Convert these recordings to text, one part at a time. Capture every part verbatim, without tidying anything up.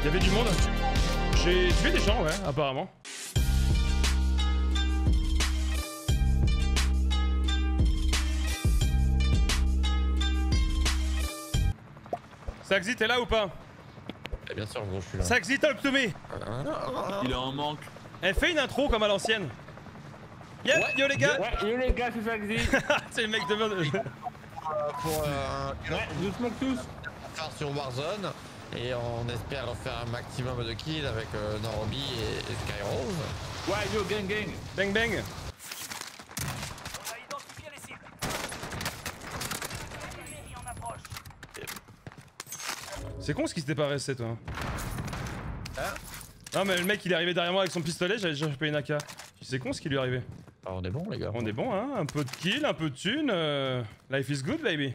Il y avait du monde. J'ai tué des gens, ouais, apparemment. Saxi, t'es là ou pas? Eh bien sûr, gros, je suis là. Saxi, talk to me. Il est en manque. Elle fait une intro comme à l'ancienne. Yep, ouais. Yo les gars. Ouais, yo les gars, c'est Saxi. C'est le mec de merde. Pour euh, ouais, je smoke tous. Faire sur Warzone. Et on espère faire un maximum de kills avec euh, Norby et, et Skyrose. Ouais, yo, gang, gang. Bang, bang. On a identifié les cibles. L'ennemi en approche. C'est con ce qui s'était pas resté, toi. Hein? Non, mais le mec il est arrivé derrière moi avec son pistolet, j'avais déjà chopé une A K. C'est con ce qui lui est arrivé. Ah, on est bon, les gars. On est bon, hein. Un peu de kill, un peu de thune. Euh... Life is good, baby.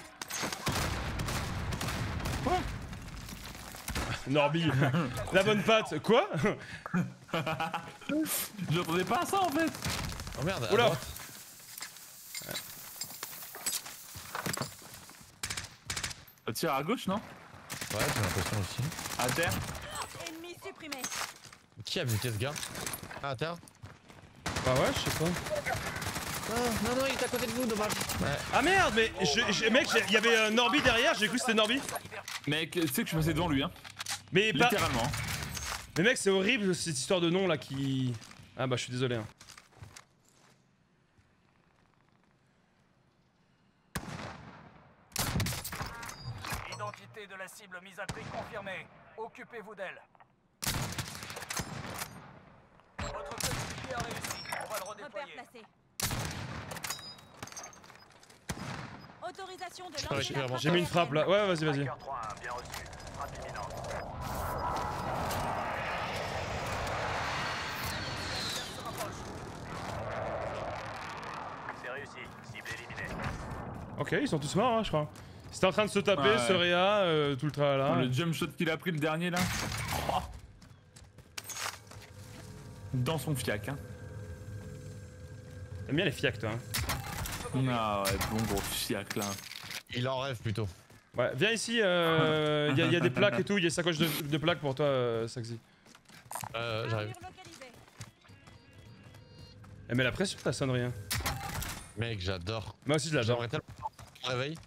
Quoi? Norby, la bonne patte. Quoi? J'entendais pas ça en fait. Oh merde, oula. Ça tire à gauche, non? Ouais, j'ai l'impression aussi. À terre. Ennemi supprimé. Qui a buté ce gars? Ah, à terre? Bah ouais, je sais pas. Non, non, non, il est à côté de vous, dommage. Ouais. Ah merde, mais je, je, mec, il y avait euh, Norby derrière, j'ai cru que c'était Norby. Mec, tu sais que je suis passé devant lui, hein. Mais pas... Littéralement. Mais mec, c'est horrible cette histoire de nom là qui... Ah bah je suis désolé. Hein. Identité de la cible mise à prix confirmée. Occupez-vous d'elle. Votre coéquipier a réussi. On va le redéployer. Repère placé. Autorisation de Je peux lancer récupérer la mon- J'ai mis une frappe là. Ouais, vas-y, vas-y. Tracker trois un, bien reçu. Frappe imminente. C'est réussi. Cible éliminée. Ok, ils sont tous morts, hein, je crois. C'était en train de se taper, Ouais. ce Réa, euh, tout le tralala. Le jump shot qu'il a pris le dernier là. Oh. Dans son fiac, hein. T'aimes bien les fiacs, toi. Hein. Ah ouais, bon gros fiac là. Il en rêve plutôt. Ouais, viens ici, il euh, y, y a des plaques et tout, il y a une sacoche de, de plaques pour toi, euh, Saxi. Euh, j'arrive. Armure localisée. Elle met la pression, la sonnerie. Hein. Mec, j'adore. Moi aussi, je l'adore. J'aimerais tellement qu'on réveille.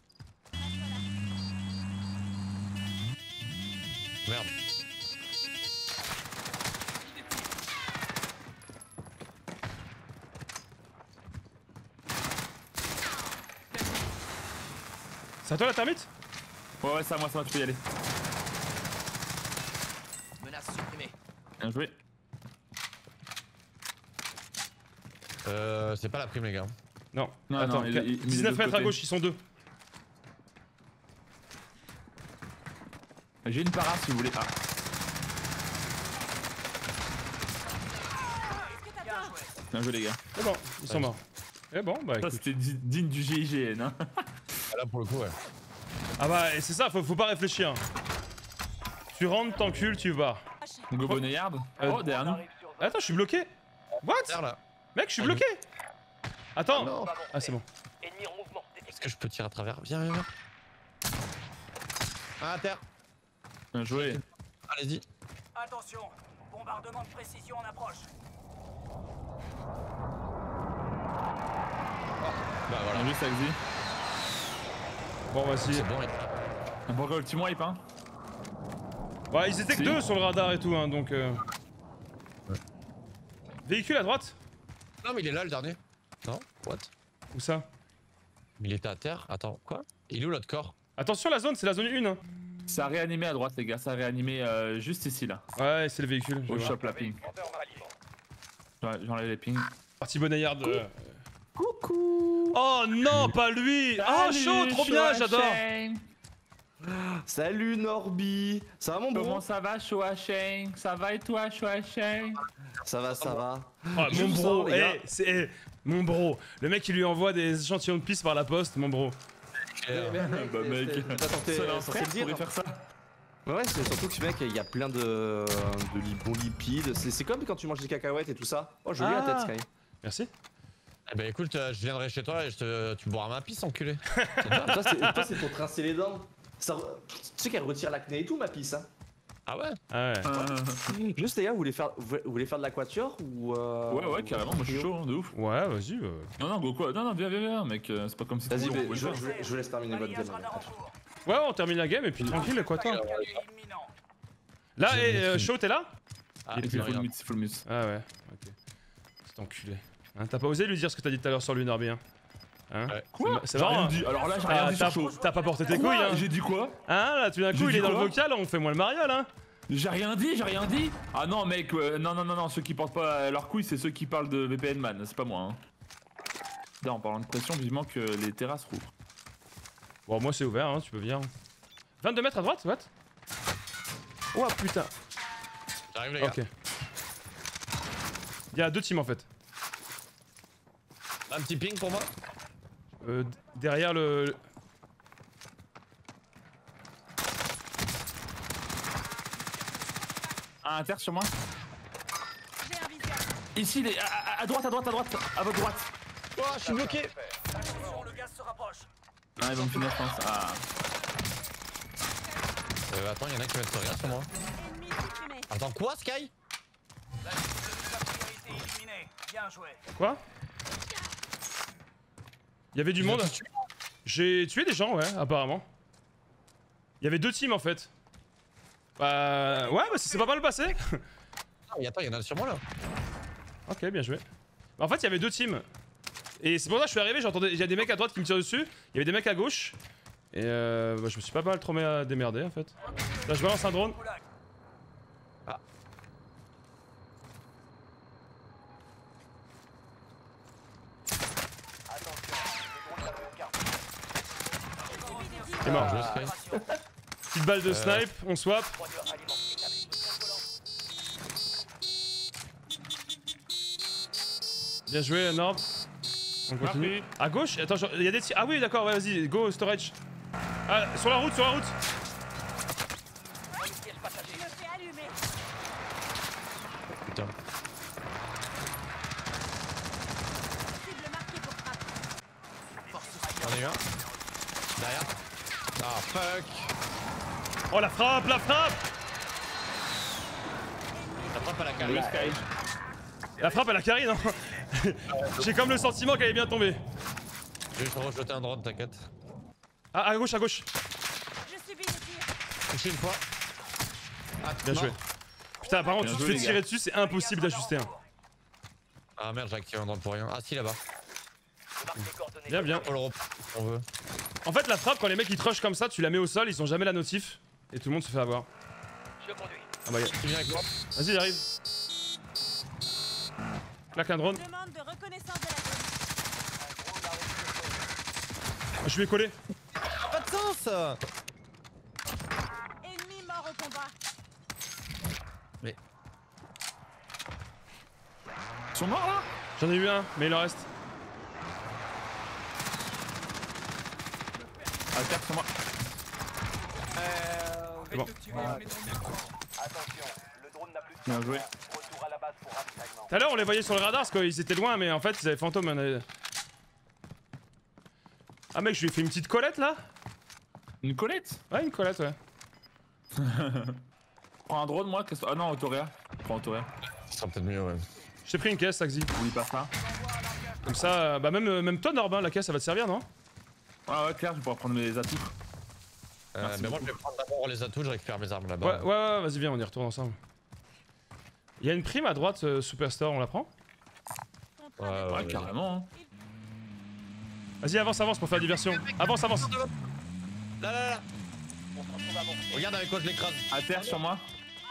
Merde. C'est à toi la termite? Ouais, ouais, ça, moi, ça va, tu peux y aller. Menace supprimée. Bien joué. Euh, c'est pas la prime, les gars. Non. Non, Attends, non, il- il- il est de dix-neuf l'autre mètres à côté. gauche, ils sont deux. J'ai une para si vous voulez. Ah. Bien joué les gars. C'est bon, ils sont Ouais. morts. Et bon, bah Ça écoute. c'était di- digne du G I G N hein. Ah, là, pour le coup, ouais. Ah bah, et c'est ça, faut, faut pas réfléchir. Tu rentres, t'encules, tu vas. Go Boneyard. Euh, Oh derrière nous. Attends, je suis bloqué. What? Terre, là. Mec, je suis Ah, bloqué. Ah, Attends. non. Ah, c'est bon. Ennemi en mouvement. Est-ce que je peux tirer à travers? Viens, viens, viens. Ah, à terre. Bien joué. Allez-y. Attention. Bombardement de précision en approche. Bah voilà. Bien joué Saxi. Bon, vas-y. C'est bon, il Pourquoi le team wipe hein? Ouais, ils étaient que Si. deux sur le radar et tout, hein, donc. Euh... Véhicule à droite? Non, mais il est là, le dernier. Non? What? Où ça? Il était à terre. Attends, quoi? Il est où l'autre corps? Attention, la zone, c'est la zone un. Hein. Ça a réanimé à droite les gars, ça a réanimé euh, juste ici là. Ouais, c'est le véhicule. je Au vois. shop la ping. Ouais, j'enlève les pings. Parti Bonayard. Euh... Coucou. Oh non, pas lui! Oh, chaud, trop bien, j'adore! Salut Norby. Ça va mon bro? Comment ça va Shoasheng? Ça va et toi Shoasheng? Ça va, ça va. Oh, Je mon vous bro, sens, les gars. eh, c'est eh, mon bro. Le mec, il lui envoie des échantillons de pisse par la poste, mon bro. Euh, Bah mec, t'as pas tenté seul un censé frère le dire. pourrait faire ça. Ouais, c'est surtout que mec, il y a plein de, de li- bons lipides. C'est c'est comme quand tu manges des cacahuètes et tout ça. Oh, joli Ah. la tête, Sky. Merci. Eh ben écoute, euh, je viendrai chez toi et je te... tu boiras ma pisse, enculé. toi, c'est toi, c'est pour trincer les dents. Ça, re- tu sais qu'elle retire l'acné et tout, ma pisse. Hein. Ah ouais? Ah ouais. Euh, Juste les gars, vous voulez faire, vous vous voulez faire de la quatuor ou euh... Ouais, ouais, carrément, moi je suis chaud, hein, de ouf. Ouais, vas-y. euh. Non, non, go quoi. Non, non, viens, viens, viens, mec. euh, C'est pas comme si Vas-y, tout le mais monde je, pouvait le je, faire. je vous laisse terminer votre game. Balayage radar en cours. Ouais, on termine la game et puis tranquille, quoi, toi. Imminent. Là, J'ai et mis euh, une- Shaw, t'es là? Ah, Il il fait fait full rien. mute, c'est full mute. Ah ouais, ok. C'est enculé. Hein, t'as pas osé lui dire ce que t'as dit tout à l'heure sur lui, Norby, hein? Hein? Ouais. Quoi? C'est J'ai marrant, rien hein. dit. Alors là, j'ai rien T'as dit t'as- sur chaud. t'as pas porté tes Quoi? couilles, hein? J'ai dit quoi? Hein, là, tout d'un J'ai coup, il dit est dans le quoi vocal, on fait moins le mariole, hein? J'ai rien dit, j'ai rien dit. Ah non, mec, euh, non, non, non, non, ceux qui portent pas leurs couilles, c'est ceux qui parlent de V P N man, c'est pas moi. Hein. Là, en parlant de pression, vivement que les terrasses rouvrent. Bon, moi c'est ouvert, hein, tu peux venir. vingt-deux mètres à droite, what? Oh putain. J'arrive les gars. Ok. Il y a deux teams en fait. Un petit ping pour moi. Euh, d- derrière le. le- Un inter sur moi. J'ai un viseur. Ici, les... à, à- à droite, à droite, à droite, à votre droite. Oh, je suis bloqué. Attention, le gaz se rapproche. Ah, ils vont me finir, je pense. Ah. Euh, attends, y'en a qui mettent sur rien sur moi. Ennemi supprimé. Attends, quoi, Sky? La cible de a été éliminée. Bien joué. Quoi? Il y avait du monde. J'ai tué des gens, ouais, apparemment. Il y avait deux teams en fait. Bah. Ouais, bah ça s'est pas mal passé. Ah, mais attends, y'en a sur moi là. Ok, bien joué. Bah, en fait, il y avait deux teams. Et c'est pour ça que je suis arrivé, j'entendais. Il y a des mecs à droite qui me tirent dessus. Il y avait des mecs à gauche. Et euh, bah, je me suis pas mal trop à démerder en fait. Là, je balance un drone. Goulag. Il est mort. Je Sky. Petite balle de snipe, on swap. Bien joué, Nord. On continue. À gauche? Attends, il y a des tirs. Ah oui, d'accord, ouais, vas-y, go storage. Ah, sur la route, sur la route. Je me fais allumer. Putain. Cible marquée pour frappe. J'en ai eu un. Derrière. Ah, fuck. Oh, la frappe, la frappe. Ça frappe à la Le carrière. Sky. La frappe, elle a carré, non? J'ai comme le sentiment qu'elle est bien tombée. Je vais rejeter un drone, t'inquiète. Ah, à gauche, à gauche. Je subis des tirs. Touché une fois. Ah, Bien non. joué. Putain, par contre, Bien tu te joué, fais les tirer gars. dessus, c'est impossible d'ajuster. Hein. Ah merde, j'ai activé un drone pour rien. Ah si, là-bas. Bien, bien. On le rep- on veut. En fait, la frappe, quand les mecs ils te rushent comme ça, tu la mets au sol, ils ont jamais la notif. Et tout le monde se fait avoir. Ah bah, y a- Tu viens avec moi? vas-y, j'arrive. Claque un drone. Demande de reconnaissance de la zone. Ah, je lui ai collé. Pas de sens. Ennemi mort au combat. Ils sont morts là? J'en ai eu un, mais il en reste. À terre sur moi. C'est bon. Bien joué. Tout à l'heure, on les voyait sur le radar parce qu'ils étaient loin, mais en fait, ils avaient fantôme. on avait- Ah, mec, je lui ai fait une petite collette là. Une collette? Ouais, une collette, ouais. Prends un drone, moi. qu'est-ce- Ah non, Autoréa. Prends Autoréa. Ça sera peut-être mieux, ouais. J'ai pris une caisse, Saxi. On y passe là. Comme ça, euh, bah, même, euh, même toi, Norbin, la caisse, ça va te servir, non? Ouais, ouais, clair, je vais pouvoir prendre mes atouts. Euh, Merci mais moi, je vais prendre d'abord les atouts, je récupère mes armes Ouais, là-bas. ouais, ouais, vas-y, viens, on y retourne ensemble. Il y a une prime à droite, euh, Superstore, on la prend? Contrat Ouais, de- Ouais, ouais, carrément. Hein. Vas-y, avance, avance pour faire diversion. Avance, avance. Là, là, là. Regarde avec quoi je l'écrase. À terre sur moi.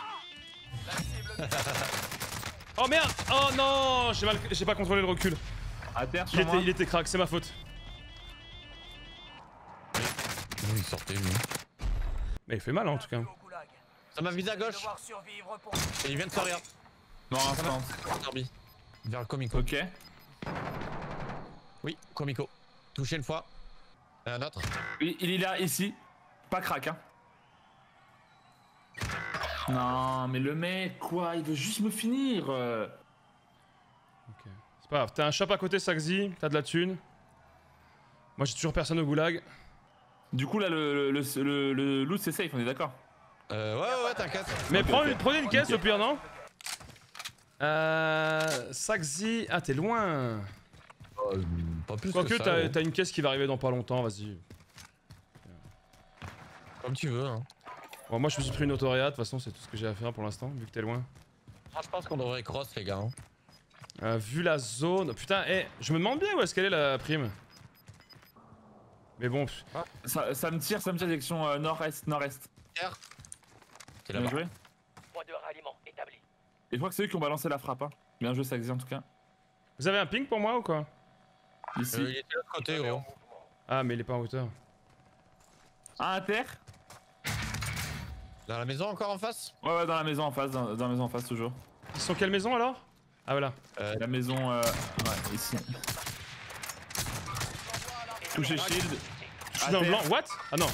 Oh merde! Oh non! J'ai mal... j'ai pas contrôlé le recul. À terre Il sur moi. était, il était crack, c'est ma faute. Où il sortait, lui? Mais il fait mal, hein, en tout cas. Ça m'a visé à gauche. Devoir survivre pour Et il vient de sortir. Non, instant. Derby. Vers le Comico. Ok. Oui, Comico. Touché une fois. Et un autre. Il, il est là, ici. Pas crack, hein. Non, mais le mec, quoi, il veut juste me finir. euh. Ok. C'est pas grave, t'as un shop à côté, Saxi, t'as de la thune. Moi j'ai toujours personne au goulag. Du coup, là, le, le, le, le loot, c'est safe, on est d'accord. Euh, ouais, ouais, ouais, t'inquiète. Mais Ok, prends ok. une- prenez une caisse Ok. au pire, non? Euh. Saxi. Ah, t'es loin. Euh, pas plus Quoique, que ça. t'as gros. t'as une caisse qui va arriver dans pas longtemps, vas-y. Comme tu veux. Hein. Bon, moi, je me suis pris une autoréa, de toute façon, c'est tout ce que j'ai à faire pour l'instant, vu que t'es loin. Moi, je pense qu'on devrait cross, les gars. Hein. Euh, vu la zone. Putain, eh, je me demande bien où est-ce qu'elle est la prime. Mais bon. pff, Ça, ça me tire, ça me tire direction euh, nord-est, nord-est. Pierre. T'es Bien là-bas. joué. Point de ralliement établi. Et je crois que c'est eux qui ont balancé la frappe. Hein. Bien joué, Saxy en tout cas. Vous avez un ping pour moi ou quoi? Ici. Euh, il était de l'autre côté, gros. Ah, mais il est pas en hauteur. Ah, à terre. Dans la maison encore en face. Ouais, ouais, dans la maison en face, dans, dans la maison en face toujours. Ils sont quelle maison alors? Ah, voilà. Euh, La maison, euh, ouais, ici. Touché shield. Je suis À dans le terre. blanc. What? Ah non.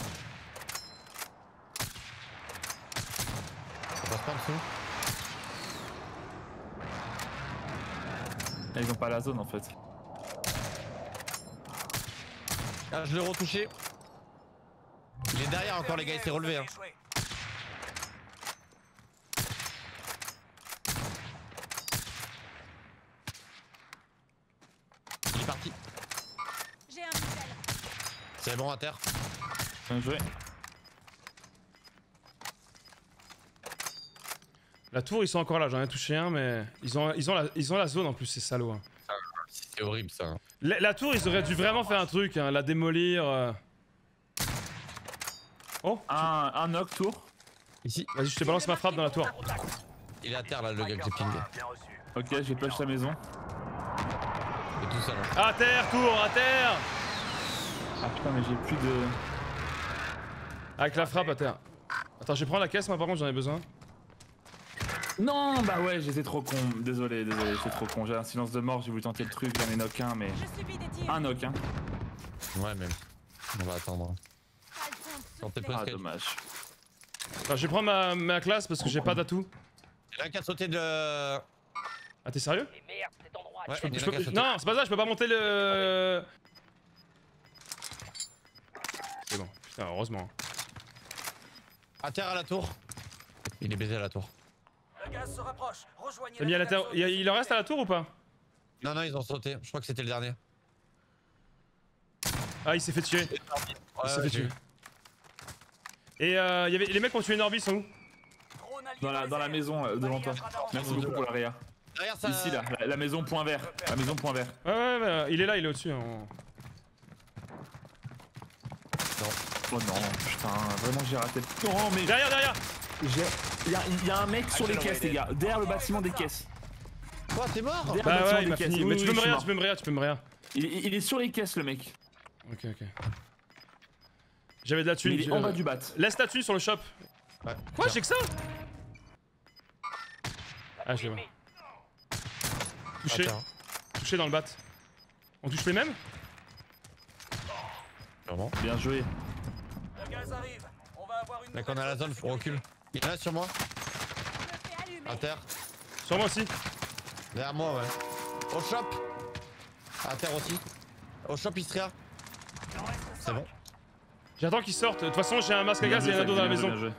ça passe pas en dessous. Ah, ils ont pas la zone en fait. Ah, je l'ai retouché. Il est derrière encore, les gars, il s'est relevé. Hein. Échoué. Il est parti. J'ai un missile. C'est bon à terre. Bien joué. La tour, ils sont encore là, j'en ai touché un, mais ils ont, ils ont, la, ils ont la zone en plus, ces salauds. Hein. C'est horrible ça. Hein. La, la tour, ils auraient dû vraiment faire un truc, hein, la démolir. euh. Oh, Un, un knock tour. Ici, vas-y, je te balance ma frappe dans la tour. il est à terre là, le gars que j'ai ping. Bien reçu. Ok, j'ai push la maison. Il est tout seul. Hein. À terre, tour, à terre. Ah putain, mais j'ai plus de. Avec la frappe à terre. Attends, je vais prendre la caisse, moi par contre, j'en ai besoin. Non, bah ouais, j'étais trop con. Désolé, désolé, j'étais trop con. J'ai un silence de mort, j'ai voulu tenter le truc, j'en ai knock un, mais. Je subis des tirs. Un knock, hein. Ouais, même. On va attendre. Pas le temps de Quand t'es souffler. pas- Ah, dommage. Attends, je vais prendre ma, ma classe parce que j'ai pas d'atout. Il y en a un qui a sauté de. Ah, t'es sérieux? Et merde, cet endroit. Ouais, Je peux- il y en je a peux- qui a sauté. Non, c'est pas ça, je peux pas monter le. C'est bon, putain, heureusement. À terre à la tour. Il est baisé à la tour. Le gaz se rapproche. Rejoignez T'as mis à la terre. Il, y a- il en reste à la tour ou pas? Non, non, ils ont sauté. Je crois que c'était le dernier. Ah, il s'est fait tuer. Ouais, Il s'est ouais, fait j'ai tuer. vu. Et euh, il y avait les mecs qui ont tué Norby, ils sont où? Dans la, dans la maison, euh, devant toi. Merci beaucoup pour l'arrière. Derrière ça. Ici, là, la, la maison point vert. La maison point vert. Ouais, ouais, ouais, il est là, il est au-dessus. hein. Oh non, putain, vraiment j'ai raté. Non, mais Derrière, derrière! il y, a- y a un mec sur les caisses, les gars. Derrière le bâtiment des caisses. Quoi, t'es mort? Derrière le Bah bâtiment ouais, il des m'a caisses. fini. Oui, Mais tu oui, peux me je suis rien, mort. tu peux me rien, tu peux me rien. Il, il est sur les caisses, le mec. Ok, ok. J'avais de la Mais thune. il est je- en bas du bat. Laisse ta thune sur le shop. Ouais. Quoi, j'ai que ça? Ah, je le vois. Touché. Attends. Touché dans le bat. On touche les mêmes? Sûrement. Bien joué. Le gaz arrive. On va avoir une. Mec, on a la zone, faut recule. Il est là sur moi. Je me fais allumer. À terre. Sur moi aussi. Derrière moi, ouais. Au shop. À terre aussi. Au shop Istria. C'est bon. J'attends qu'ils sortent. De toute façon, j'ai un masque à gaz et il y en a d'autres dans la maison. Bien joué.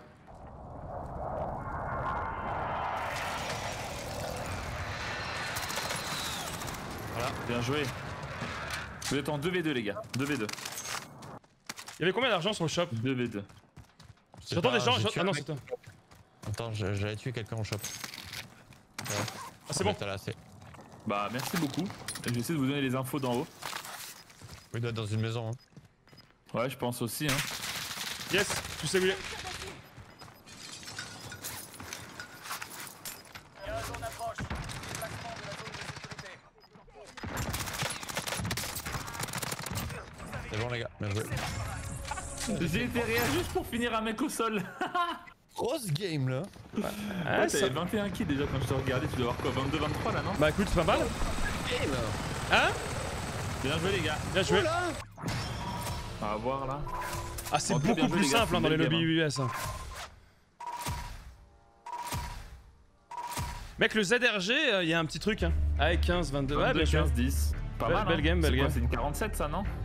Voilà. Bien joué. Vous êtes en deux v deux, les gars. deux v deux. Il y avait combien d'argent sur le shop? deux v deux. Je sais J'entends pas, des gens. j'ai j'entends- tué Ah un non, mec. c'est toi. Attends, je- j'allais tuer quelqu'un au shop. Ouais. Ah, c'est bon. T'as là, c'est. Bah, merci beaucoup. Je vais essayer de vous donner les infos d'en haut. Il doit être dans une maison. Hein. Ouais, je pense aussi, hein. Yes, tu sais où il est. Gaz en approche. Déplacement de la zone de sécurité. C'est bon, les gars. Bien joué. J'ai été réel juste pour finir un mec au sol. Grosse game là. Ah, Ouais, ça- t'avais vingt et un kills déjà quand je te regardais. Tu dois avoir quoi, vingt-deux vingt-trois là, non? Bah écoute, pas mal. Hein? Bien joué, les gars. Bien joué. On va voir là. Ah, c'est Oh, très beaucoup bien joué, plus les gars, simple c'est hein, une dans les belle lobbies game, U S. hein. Mec, le Z R G, euh, il y a un petit truc. Hein. Avec quinze, vingt-deux. Ouais, bien sûr. quinze, dix. Pas Belle- mal. belle hein. game, belle C'est quoi, game. C'est une quarante-sept, ça, non?